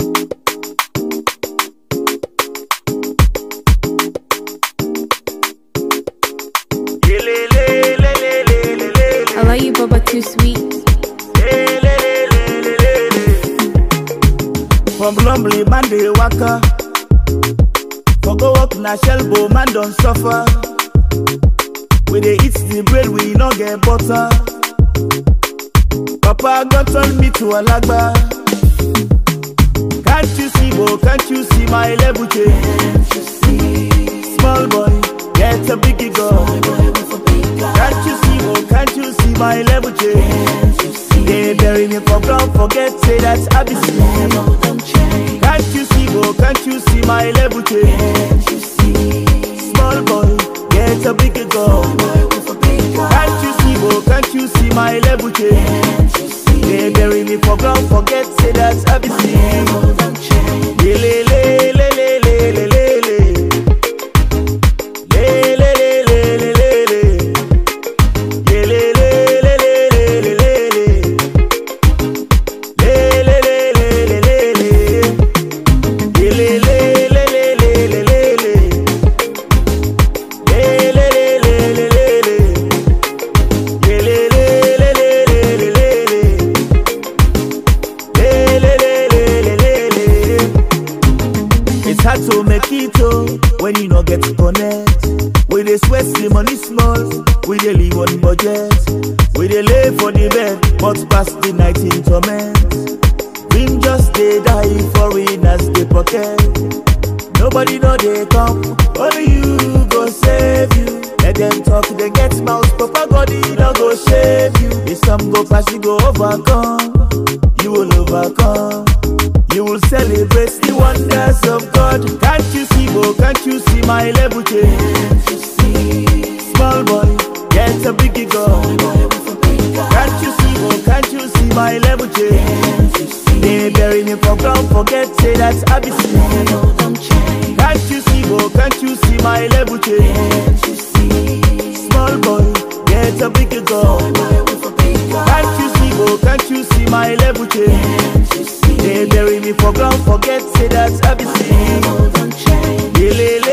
I love you, Baba, too sweet. From Lumley, man, they waka. For go up, na Shelbo, man, don't suffer. We they eat the bread, we no get butter. Papa God turned me to a lagba. Can't you see, bo, can't you see my level change? Can't you see? Small boy, get a biggie girl. Can't you see, bo, can't you see my level change? Can't you see? They bury me for ground, forget, say that's ABC. Can't you see, bo, can't you see my level change? Can't you see? Small boy, get a biggie girl. Can't you see, bo, can't you see my level change? They bury me for ground, forget, say that's ABC. Hard to make it when you no get to connect. We dey sweat the money small, we dey live on budget. We dey lay for the bed, but pass the night in torment. Dream just dey die for winners dey pocket. Nobody know they come, only you go save you. Let them talk, they get mouth, Papa God he no go shame you. If some go pass, you go overcome. You will overcome. You will celebrate the wonders of God. Can't you see, bo, can't you see my level change? Can't you see? Small boy, get a biggie girl. Can't you see, bo, can't you see my level change? Can't you see? They bury me for ground, forget, say that's ABC. Can't you see, bo, can't you see my level change? Can't you see? Small boy, get a biggie girl. Can't you see, bo, can't you see my level change? They bury me for ground, forget, say that's ABC.